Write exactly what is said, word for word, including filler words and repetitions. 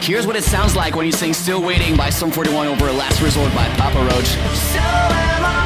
Here's what it sounds like when you sing Still Waiting by Sum forty-one over Last Resort by Papa Roach. So am I.